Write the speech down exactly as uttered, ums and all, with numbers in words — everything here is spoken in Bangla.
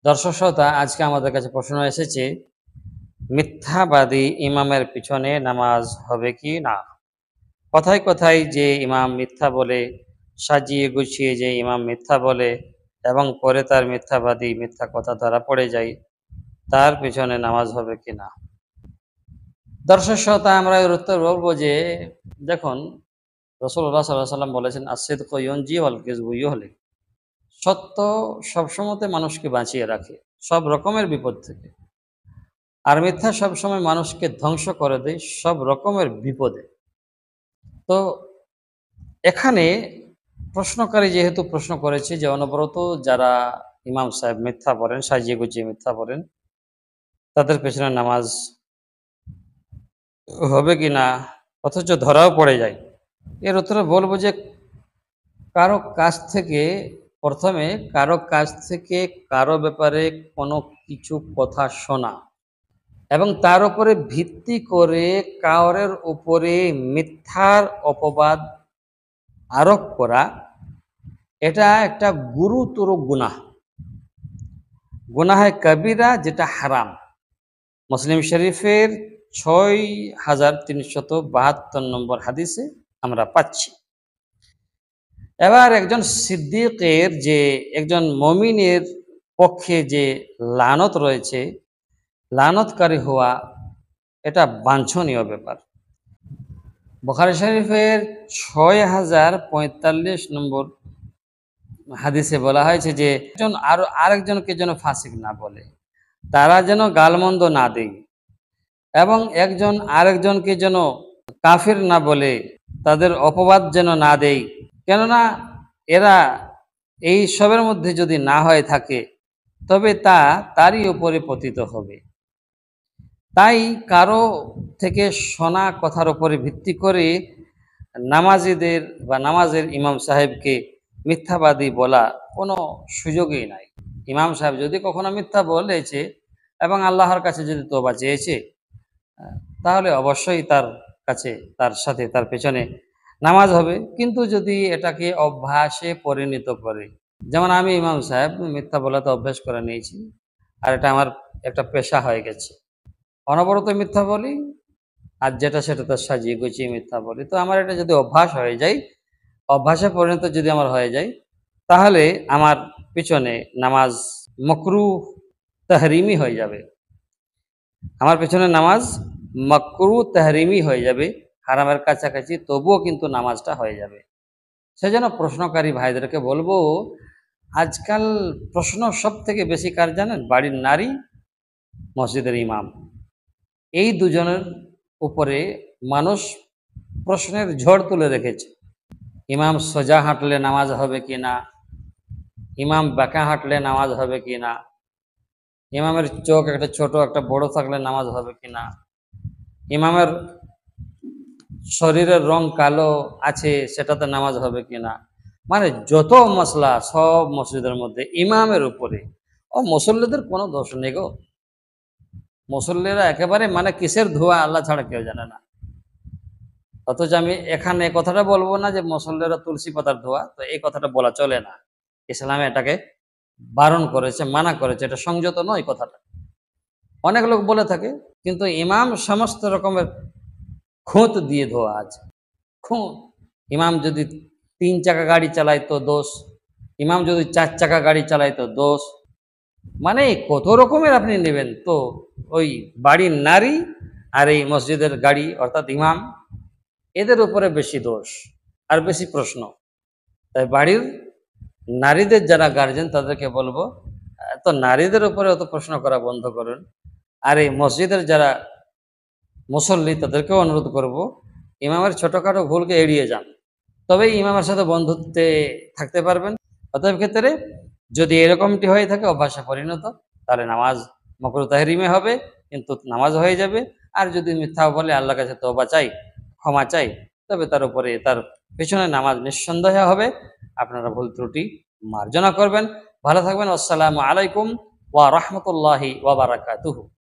দর্শক শ্রোতা, আজকে আমাদের কাছে প্রশ্ন এসেছে, মিথ্যাবাদী ইমামের পিছনে নামাজ হবে কি না। কথায় কথায় যে ইমাম মিথ্যা বলে, সাজিয়ে গুছিয়ে যে ইমাম মিথ্যা বলে এবং পরে তার মিথ্যাবাদী মিথ্যা কথা ধরা পড়ে যায়, তার পিছনে নামাজ হবে কি না। দর্শক শ্রোতা, আমরা এর উত্তর বলবো যে, দেখুন, রাসূলুল্লাহ সাল্লাল্লাহু আলাইহি ওয়াসাল্লাম বলেছেন, আস-সিদকু ইউনজি ওয়াল কিযবু ইহলিক। সত্য সবসময় মানুষকে বাঁচিয়ে রাখে সব রকমের বিপদ থেকে, আর মিথ্যা সবসময় মানুষকে ধ্বংস করে দেয় সব রকমের বিপদে। তো এখানে প্রশ্নকারী যেহেতু প্রশ্ন করেছে যে অনবরত যারা ইমাম সাহেব মিথ্যা বলেন, সাজিয়ে গুজিয়ে মিথ্যা বলেন, তাদের পেছনে নামাজ হবে কি না, অথচ ধরাও পড়ে যায়। এর উত্তরে বলবো যে, কারো কাছ থেকে প্রথমে কারো কাছ থেকে কারো ব্যাপারে কোনো কিছু কথা শোনা এবং তার উপরে ভিত্তি করে কাউরের উপরে মিথ্যার অপবাদ আরোপ করা, এটা একটা গুরুতর গুনাহ, গুনাহে কবিরা, যেটা হারাম। মুসলিম শরীফের ছয় হাজার তিনশত বাহাত্তর নম্বর হাদিসে আমরা পাচ্ছি। এবার একজন সিদ্দিকের, যে একজন মমিনের পক্ষে যে লানত রয়েছে, লানতকারী হওয়া এটা বাঞ্ছনীয় ব্যাপার। বুখারী শরীফের ছয় হাজার পঁয়তাল্লিশ নম্বর হাদিসে বলা হয়েছে যে, একজন আরো আরেকজনকে যেন ফাসিক না বলে, তারা যেন গালমন্দ না দেয়, এবং একজন আরেকজনকে যেন কাফির না বলে, তাদের অপবাদ যেন না দেয়। কেননা এরা এই সবের মধ্যে যদি না হয়ে থাকে, তবে তা তারই উপরে পতিত হবে। তাই কারো থেকে শোনা কথার উপরে ভিত্তি করে নামাজিদের বা নামাজের ইমাম সাহেবকে মিথ্যাবাদী বলা কোনো সুযোগই নাই। ইমাম সাহেব যদি কখনো মিথ্যা বলেছে এবং আল্লাহর কাছে যদি তওবা চেয়েছে, তাহলে অবশ্যই তার কাছে, তার সাথে, তার পেছনে নামাজ হবে। কিন্তু যদি এটাকে অভ্যাসে পরিণত করে, যেমন আমি ইমাম সাহেব মিথ্যা বলাতে অভ্যাস করে নিয়েছি, আর এটা আমার একটা পেশা হয়ে গেছে, অনবরত মিথ্যা বলি, আর যেটা সেটা তো সাজিয়ে গুছিয়ে মিথ্যা বলি। তো আমার এটা যদি অভ্যাস হয়ে যায়, অভ্যাসে পরিণত যদি আমার হয়ে যায়, তাহলে আমার পিছনে নামাজ মাকরুহ তাহরিমি হয়ে যাবে। আমার পেছনে নামাজ মাকরুহ তাহরিমি হয়ে যাবে, হারামের কাছাকাছি, তবুও কিন্তু নামাজটা হয়ে যাবে। সেজন্য প্রশ্নকারী ভাইদেরকে বলবো, আজকাল প্রশ্ন সব থেকে বেশি কার জানেন? বাড়ির নারী, মসজিদের ইমাম। এই দুজনের উপরে মানুষ প্রশ্নের ঝড় তুলে রেখেছে। ইমাম সোজা হাঁটলে নামাজ হবে কি না, ইমাম বাঁকা হাঁটলে নামাজ হবে কি না, ইমামের চোখ একটা ছোট একটা বড় থাকলে নামাজ হবে কি না, ইমামের শরীরের রং কালো আছে সেটাতে নামাজ হবে কি না। মানে যত মশলা সব মসজিদের মধ্যে ইমামের উপরে। ও মুসল্লিদের কোনো দোষ নেই গো। মুসল্লিরা একেবারে মানে কিসের ধোয়া আল্লাহ ছাড়া কেউ জানে না। অথচ আমি এখানে কথাটা বলবো না যে মুসল্লিরা তুলসী পাতার ধোয়া, তো এই কথাটা বলা চলে না। ইসলামে এটাকে বারণ করেছে, মানা করেছে, এটা সংযত নয় কথাটা। অনেক লোক বলে থাকে, কিন্তু ইমাম সমস্ত রকমের খুঁত দিয়ে ধোয়া আছে। খুঁত, ইমাম যদি তিন চাকা গাড়ি চালায় তো দোষ, ইমাম যদি চার চাকা গাড়ি চালায় তো দোষ। মানে কত রকমের আপনি নেবেন। তো ওই বাড়ির নারী আর এই মসজিদের গাড়ি অর্থাৎ ইমাম, এদের উপরে বেশি দোষ আর বেশি প্রশ্ন। তাই বাড়ির নারীদের যারা গার্জেন, তাদেরকে বলবো, তো নারীদের উপরে অত প্রশ্ন করা বন্ধ করুন। আর এই মসজিদের যারা মুসল্লি, তাদেরকেও অনুরোধ করব, ইমামের ছোটোখাটো ভুলকে এড়িয়ে যান, তবেই ইমামের সাথে বন্ধুত্বে থাকতে পারবেন। অতএব ক্ষেত্রে যদি এরকমটি হয়ে থাকে অভ্যাসে পরিণত, তাহলে নামাজ মাকরুহ তাহরিমে হবে, কিন্তু নামাজ হয়ে যাবে। আর যদি মিথ্যা বলে আল্লাহর কাছে তওবা চাই, ক্ষমা চাই, তবে তার উপরে, তার পেছনে নামাজ নিঃসন্দেহে হবে। আপনারা ভুল ত্রুটি মার্জনা করবেন। ভালো থাকবেন। আসসালামু আলাইকুম ওয়া রাহমাতুল্লাহি ওয়া বারাকাতুহু।